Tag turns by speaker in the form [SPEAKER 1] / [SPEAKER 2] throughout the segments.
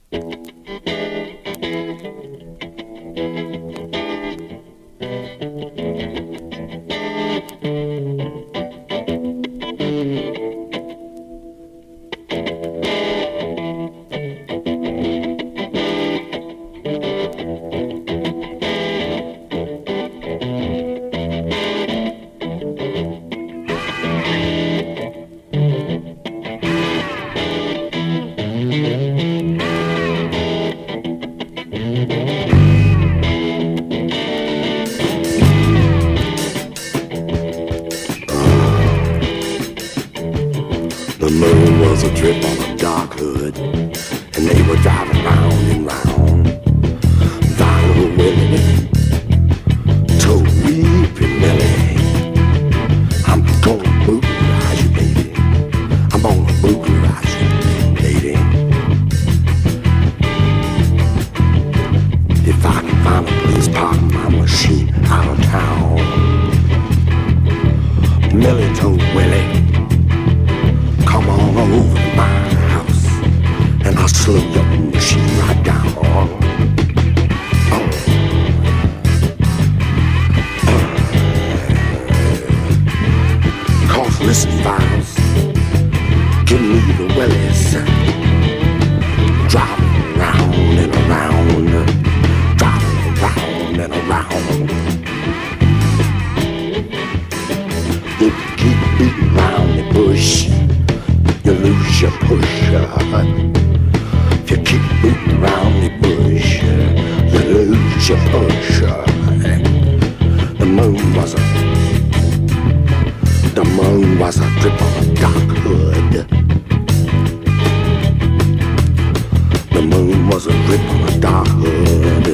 [SPEAKER 1] The moon was a drip on a dark hood, and they were driving round and round. Donald Willie told Weeping Millie, I'm gonna boogaloo you, baby. I'm gonna boogaloo you, lady. If I can find a place, park my machine out of town. Millie told Willie, come on over to my house, and I'll slow your machine right down. Cause listen, Viles, give me the willies, driving round and around, driving around and around. If you keep beating round the bush, you lose your push. If you keep beating around the bush, you lose your push. The moon was a drip on a dark hood. The moon was a drip on a dark hood.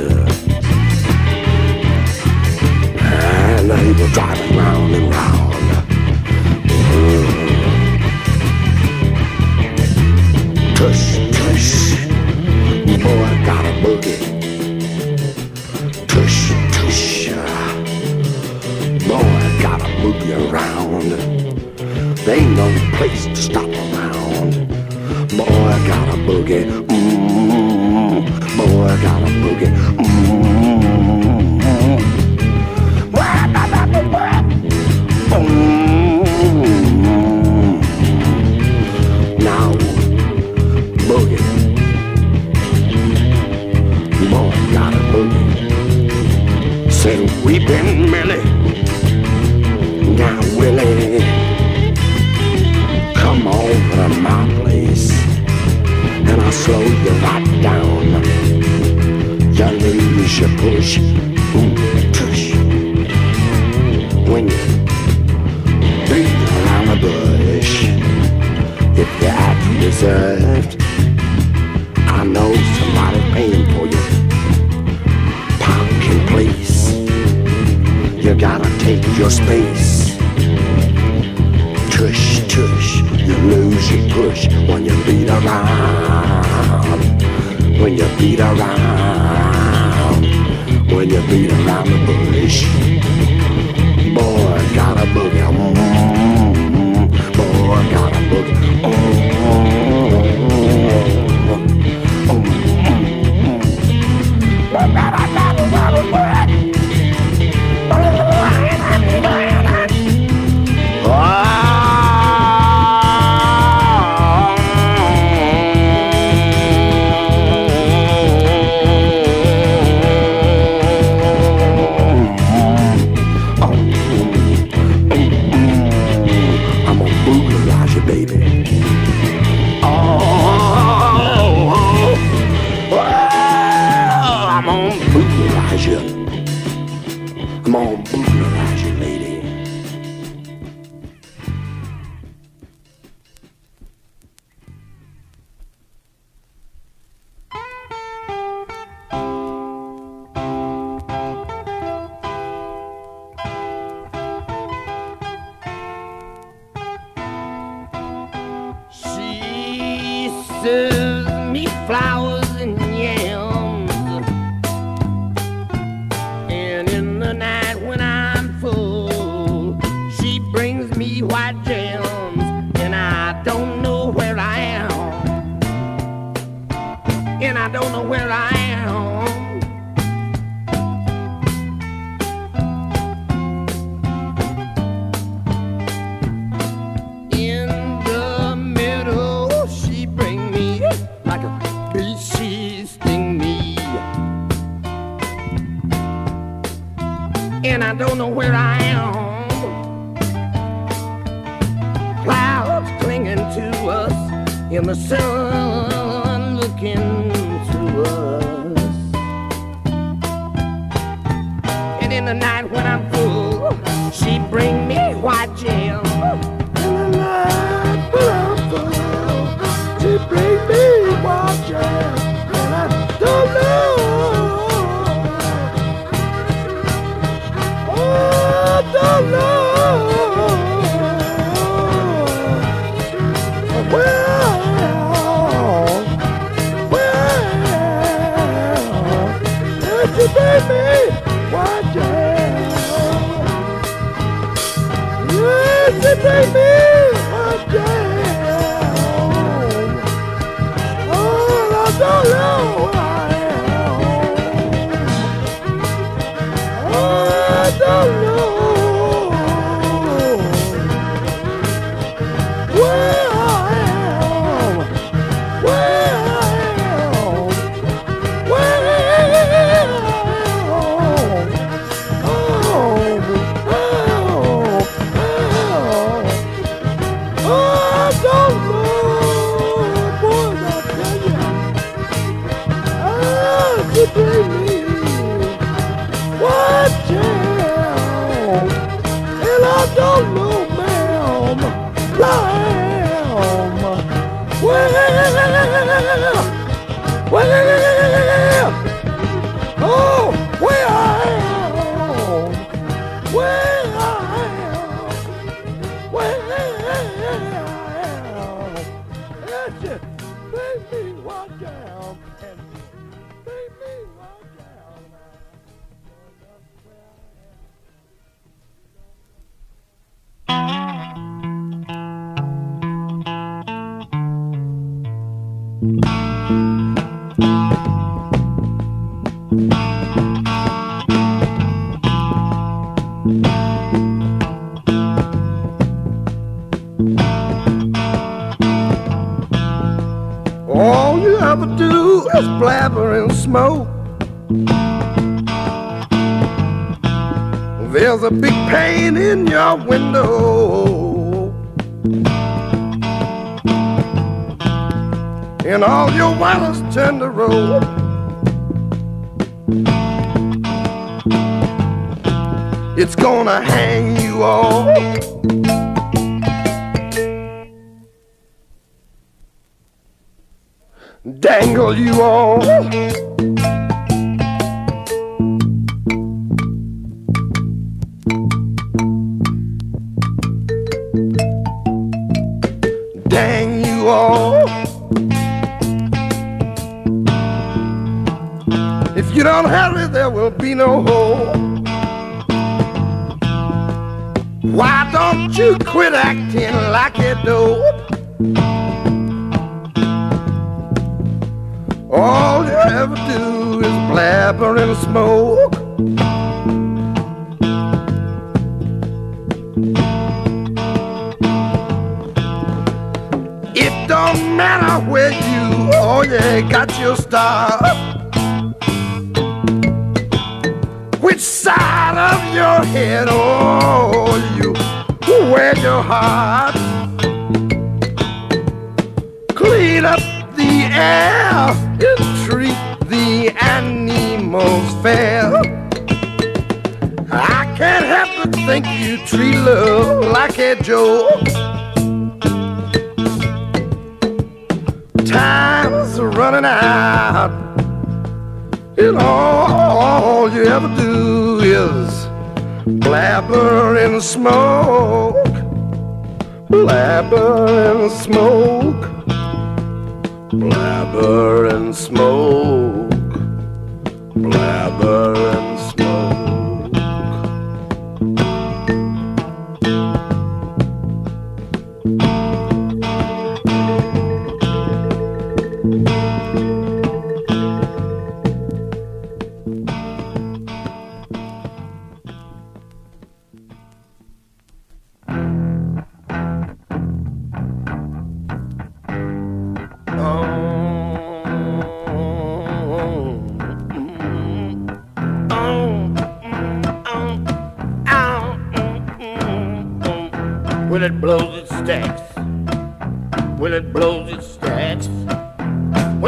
[SPEAKER 1] And they were driving round and round. Tush, tush, boy, I got a boogie. Tush, tush, boy, I got a boogie around. There ain't no place to stop around. Boy, I got a boogie. Boy, I got a boogie. Now, boogie. Boy, got a boogie. Said Weeping Millie. Now, Willie, come over to my place, and I'll slow you right down. You lose your push, tush. When you beat around the bush, if you act reserved, I know somebody's paying for you. Parking place, you gotta take your space. Tush, tush, you lose your push when you beat around. When you beat around. When you beat around the bush. Boy, got a boogie. Boy, got a boogie. Come on, boogalize you, lady.
[SPEAKER 2] She serves me flowers and yams, and in the night when I'm full, she brings me white gems, and I don't know where I am, and I don't know where I am. In the middle, she bring me like a bee, she sting me. And I don't know where I am. Clouds clinging to us in the sun, looking to us. And in the night when I'm full, she bring me white jam. In the night when I'm full, she bring me white jam. And I don't know, oh, I don't know. You baby, what jam? Yes, you baby, what jam? Oh, I don't know who I am. Oh, I don't know where I am. Where I am. Where bring me what jam? And I don't know, ma'am, where, oh, where I am, where I am, where I am. That's it, bring me what jam? All you ever do is blabber and smoke. There's a big pane in your window, and all your wires turn to road. It's gonna hang you all. Dangle you all. Dang you all. If you don't hurry, there will be no hope. Why don't you quit acting like a dope? All you ever do is blabber and smoke. It don't matter where you or you got your start, which side of your head or you wear your heart. Clean up the air and treat the animals fair. I can't help but think you treat love like a joke. Time's running out, and all you ever do is blabber and smoke. Blabber and smoke. Blabber and smoke. Blabber and smoke.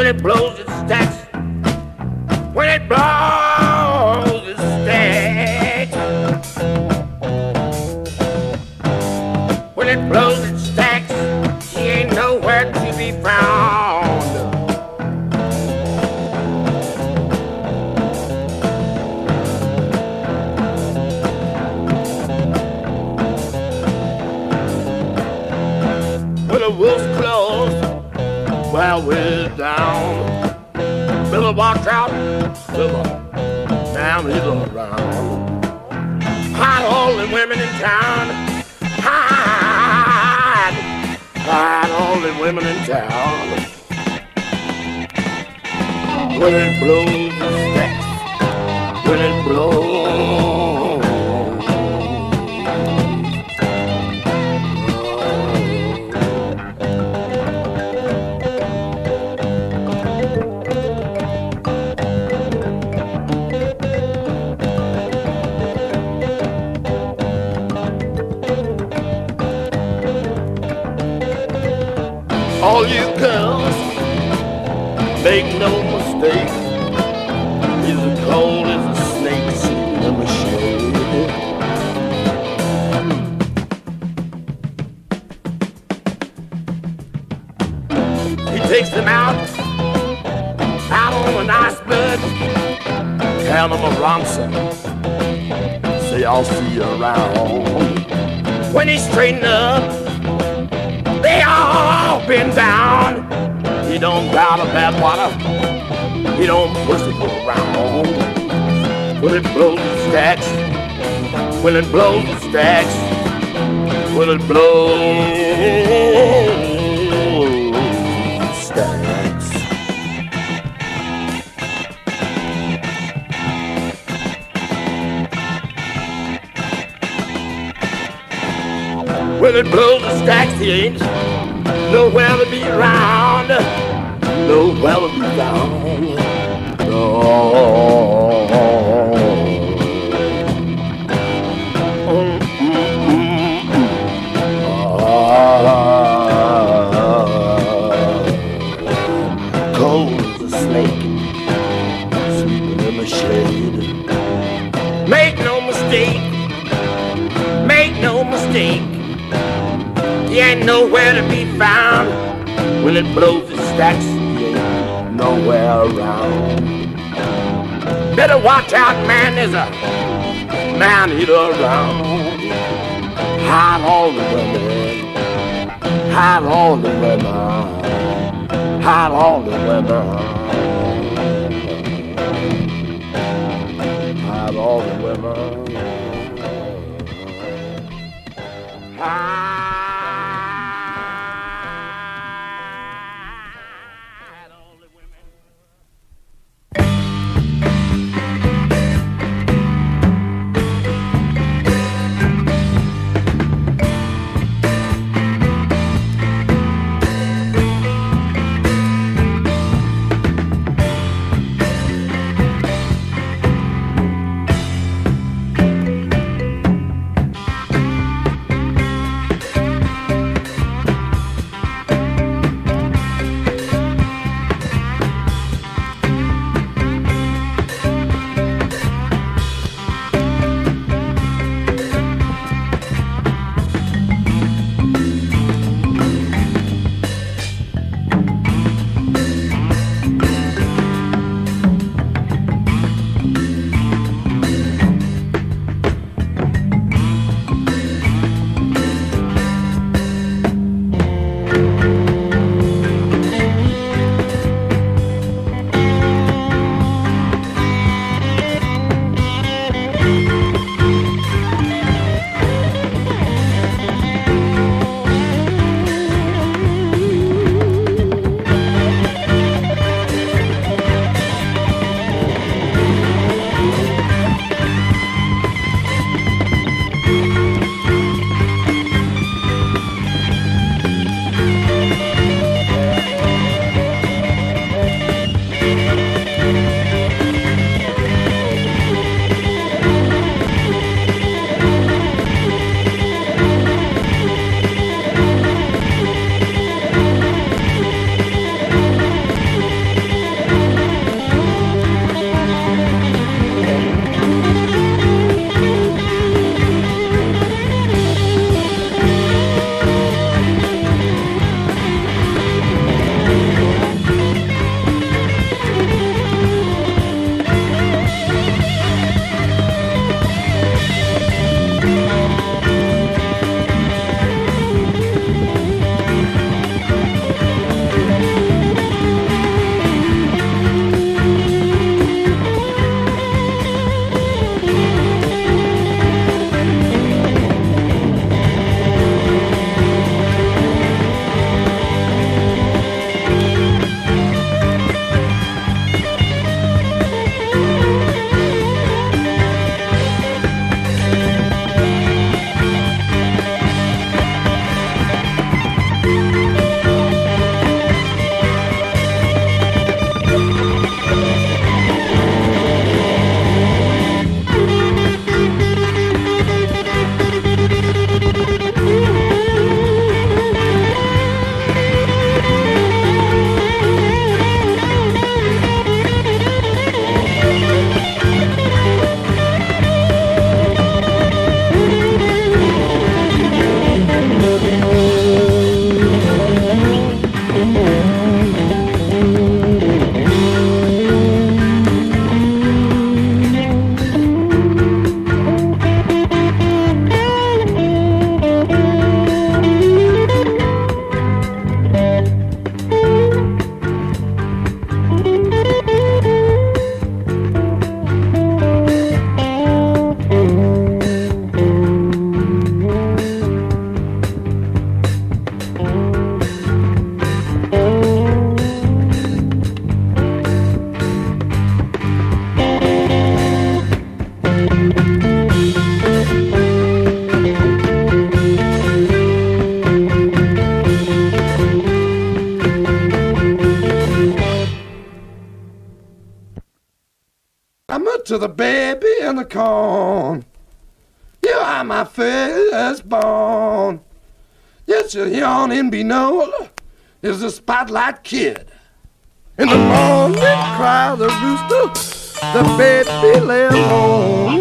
[SPEAKER 2] it blows, it stacks. When it blows, it stacks. When it blows, it stacks. She ain't nowhere to be found. When the wolf's closed, well, we're down. Better watch out, better down either around. Hide all the women in town. Hide all the women in town. When it blows, it stacks. When it blows. All you girls, make no mistake, he's as cold as a snake sitting in the shade. He takes them out on an iceberg, count them a ransom, say I'll see you around. When he's straightened up, they all been down. He don't doubt a bad water. He don't push it around. When it blows, it stacks. When it blows, it stacks. When it blows, it stacks. When it blows, it stacks. He ain't nowhere to be around. Nowhere to be found. No. Cold as a snake, sleeping in the shade. Make no mistake. Make no mistake. He ain't nowhere to be found. When it blows, it stacks. He ain't nowhere around. Better watch out, man. There's a man-eater around. Hide all the women. Hide all the women. Hide all the women. Hide all the women. Hide.
[SPEAKER 1] to the baby in the corn. You are my firstborn. Yes, you're yawning below is the spotlight kid. In the morning cry the rooster, the baby lay alone.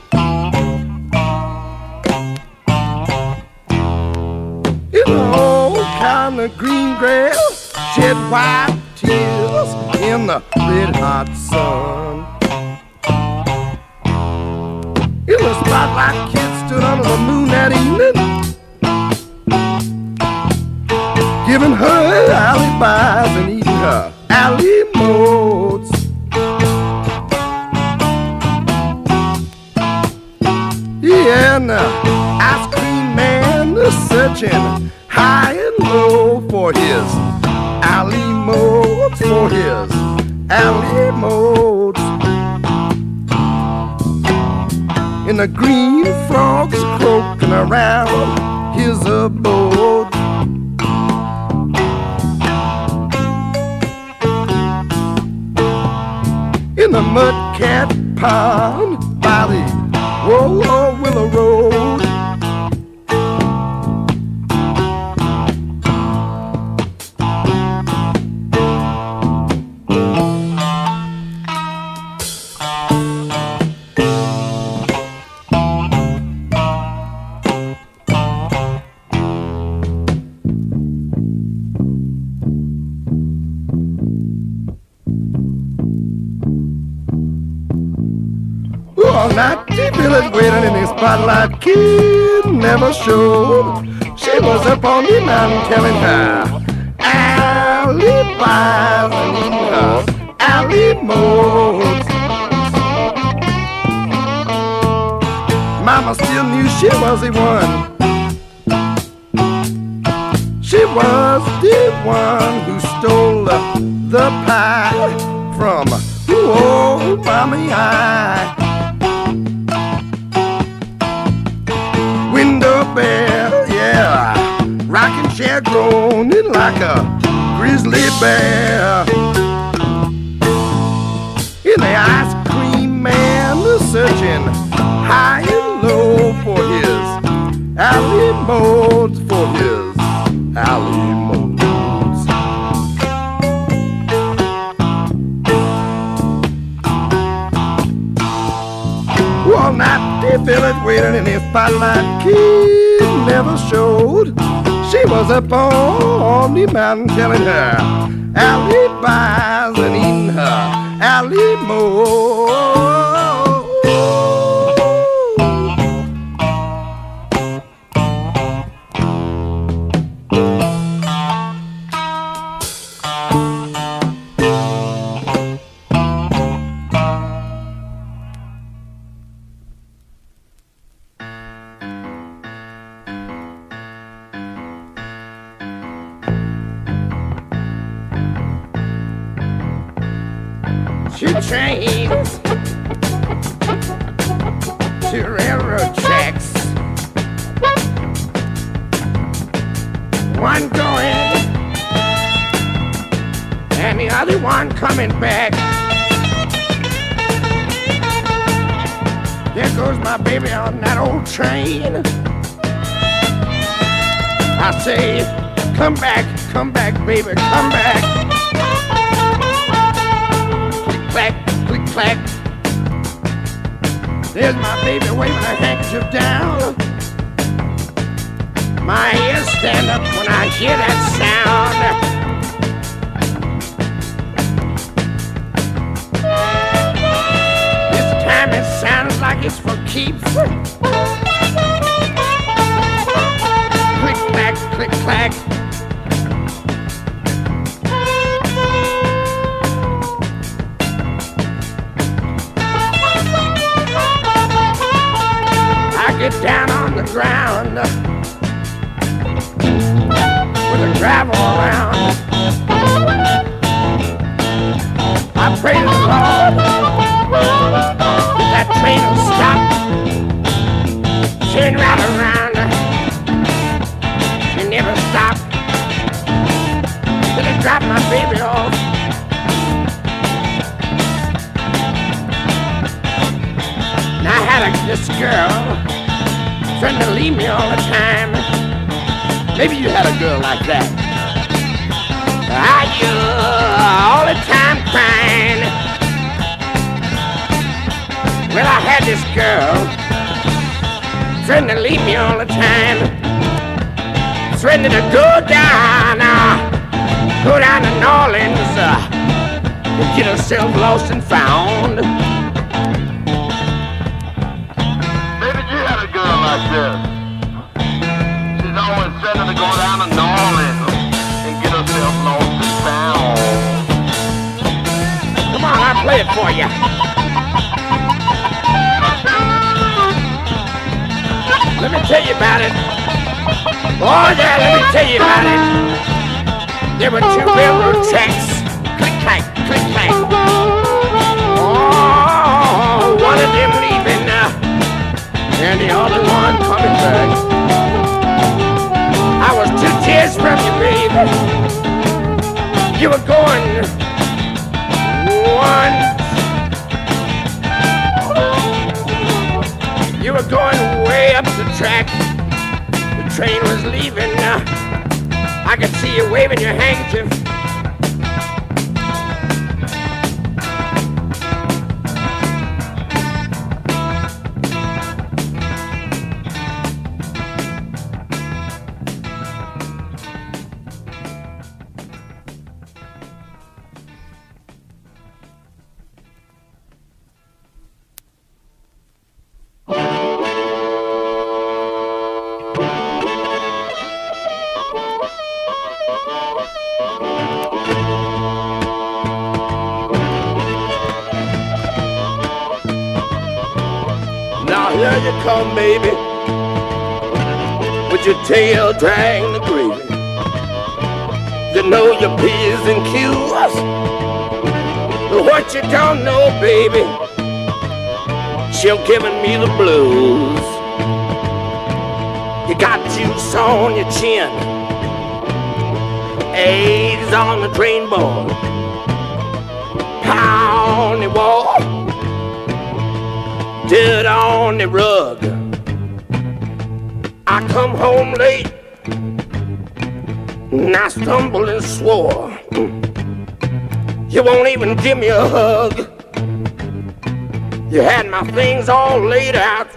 [SPEAKER 1] In the old kind of green grass, shed white tears in the red hot sun. In the spotlight kid stood under the moon that evening, giving her alibis and eating her alley modes. Yeah, and the ice cream man is searching high and low for his alley modes, for his alley modes. And the green frogs croaking around his abode. In the mud cat pond by the Willow Road. All night the village waiting in the spotlight kid never showed. She was up on the mountain telling her alibis and eating her alley modes. Mama still knew she was the one. She was the one who stole the pie from old Mommy I. Window bell, yeah, rocking chair groaning like a grizzly bear. In the ice cream man is searching high and low for his alley modes, for his alley modes. All night the village waiting in his spotlight kid never showed. She was up on the mountain telling her alibis and eating her alley modes. Two trains, two railroad tracks, one going and the other one coming back. There goes my baby on that old train. I say, come back, baby, come back. Clack, click, clack. There's my baby waving her handkerchief down. My ears stand up when I hear that sound. This time it sounds like it's for keeps. Click, clack, click, clack. Get down on the ground with the gravel around. I pray to the Lord that train will stop, turn right around, and never stop till it drop my baby off.
[SPEAKER 2] girl, trying to leave me all the time. Maybe you had a girl like that. You all the time crying. Well, I had this girl trying to leave me all the time, threatening to go down to New Orleans and get herself lost and found.
[SPEAKER 3] Maybe you had a girl like this. She's always threatening to go down to New Orleans and get herself lost and found.
[SPEAKER 2] Come on, I'll play it for you. Let me tell you about it. Oh yeah, let me tell you about it. There were two railroad tracks. Click clack, click clack. Oh, one of them leaving and the other one coming back. I was 2 tears from you, baby. You were going one. You were going way up the track. The train was leaving. I could see you waving your handkerchief. Here you come, baby, with your tail dragging the gravy. You know your P's and Q's, but what you don't know, baby, she'll giving me the blues. You got juice on your chin, eggs on the drain board, pie on the wall, dirt on the rug. I come home late and I stumbled and swore. You won't even give me a hug. You had my things all laid out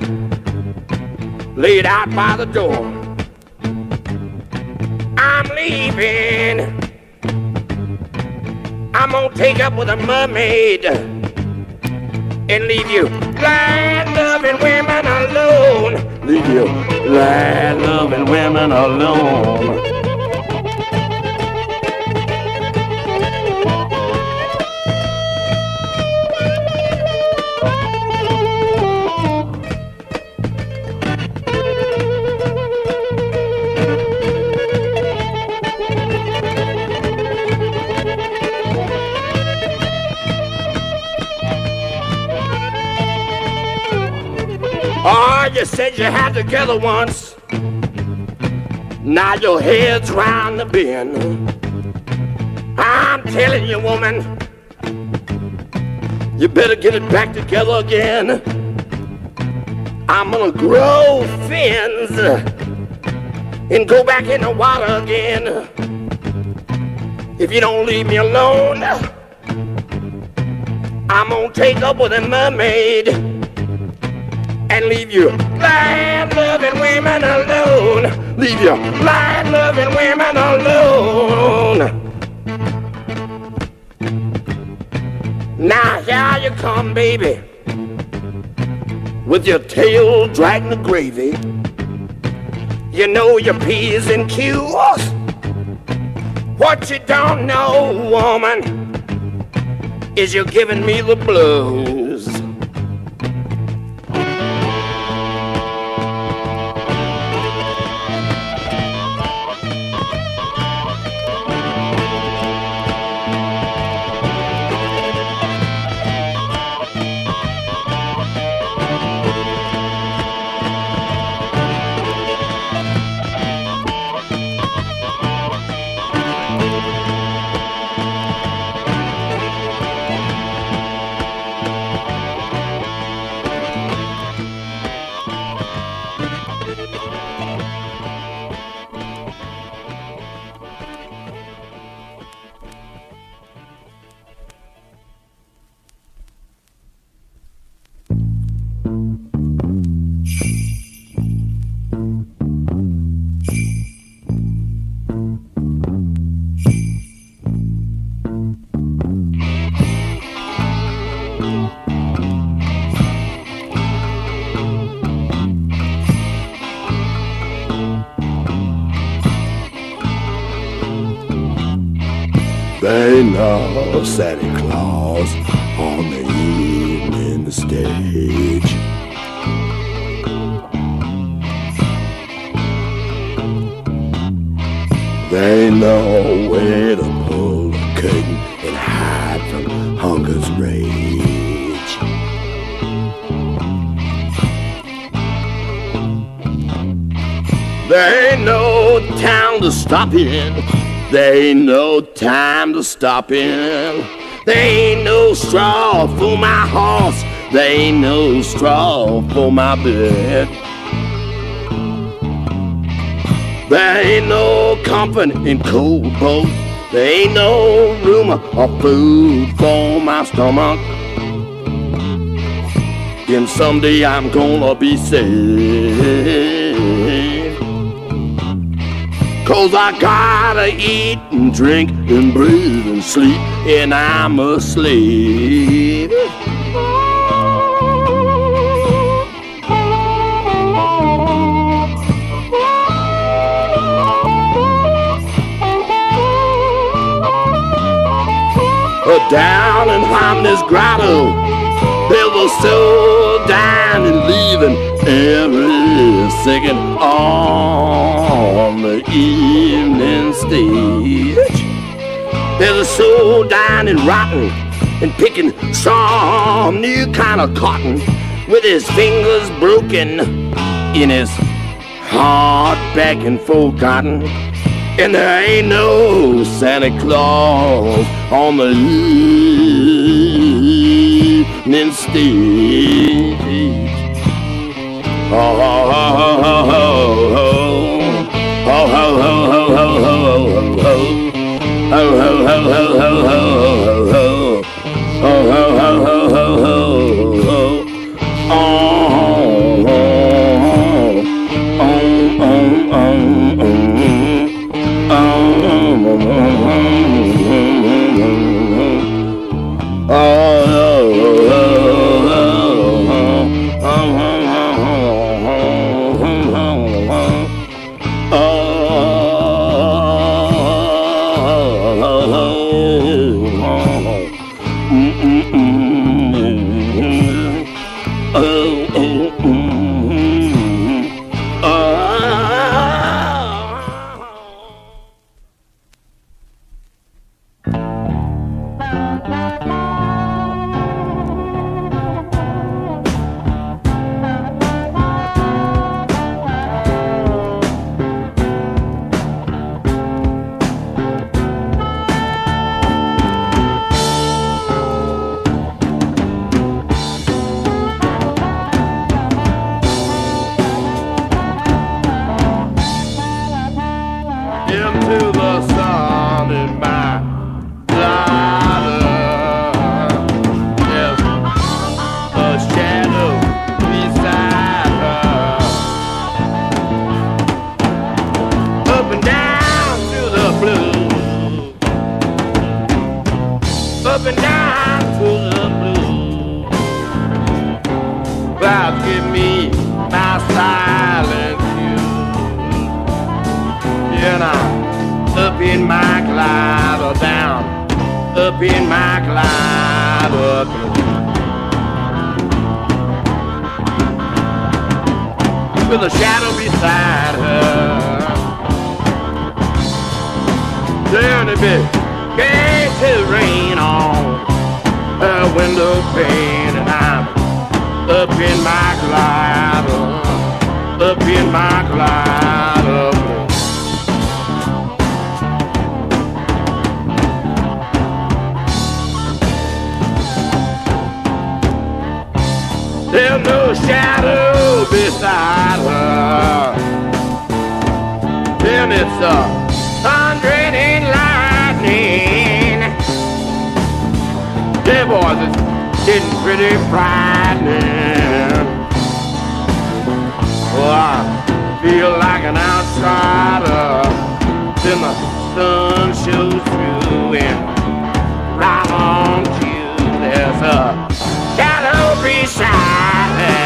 [SPEAKER 2] by the door. I'm leaving. I'm gonna take up with a mermaid and leave you land-loving women alone. Leave you land-loving women alone. Oh, you said you had together once. Now your head's round the bend. I'm telling you, woman, you better get it back together again. I'm gonna grow fins and go back in the water again. If you don't leave me alone, I'm gonna take up with a mermaid and leave you land-loving women alone. Leave you land-loving women alone. Now here you come, baby, with your tail dragging the gravy. You know your P's and Q's. What you don't know, woman, is you're giving me the blues.
[SPEAKER 1] They know Santa Claus on the evening stage. They know where to pull the curtain and hide from hunger's rage. There ain't no town to stop in. There ain't no time to stop in. There ain't no straw for my horse. There ain't no straw for my bed. There ain't no comfort in cold boat. There ain't no room or food for my stomach. And someday I'm gonna be saved. 'Cause I gotta eat and drink and breathe and sleep, and I'm a slave. Down in Harmony's grotto, there's a soul dying and leaving every second on the evening stage. There's a soul dying and rotting and picking some new kind of cotton with his fingers broken in his heart back and forgotten. And there ain't no Santa Claus on the evening stage. Oh, oh, oh, oh, oh, oh, oh, oh, oh,
[SPEAKER 2] up and down to the blue. Clouds give me my silent cues. And I'm up in my cloud or down, up in my cloud or blue. With a shadow beside her, turn a bit, gets his rain on her window pane, and I'm up in my cloud, up in my cloud of blue. There's no shadow beside her, then it's thundering and lightning. Yeah, boys, it's getting pretty frightening. Oh, I feel like an outsider till the sun shows through, and right on cue there's a shadow beside her.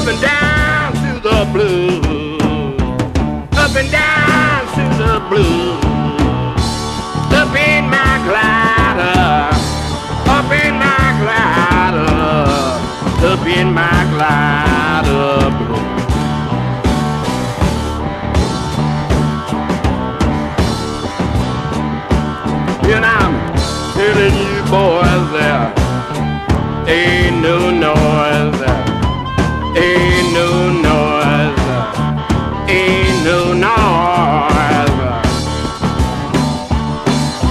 [SPEAKER 2] and down to the blues, up and down to the blues, up in my glider, up in my glider, up in my glider blue. And I'm telling you boys, there ain't no noise, ain't no noise, ain't no noise.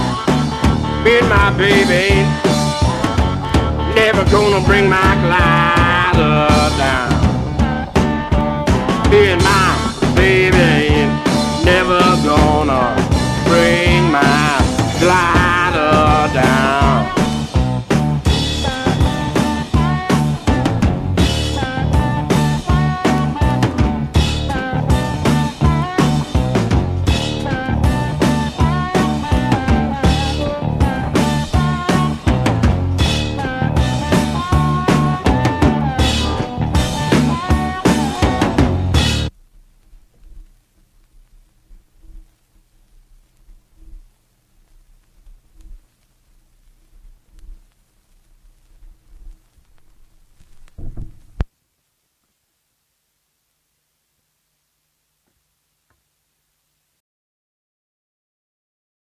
[SPEAKER 2] Me and my baby never gonna bring my glide.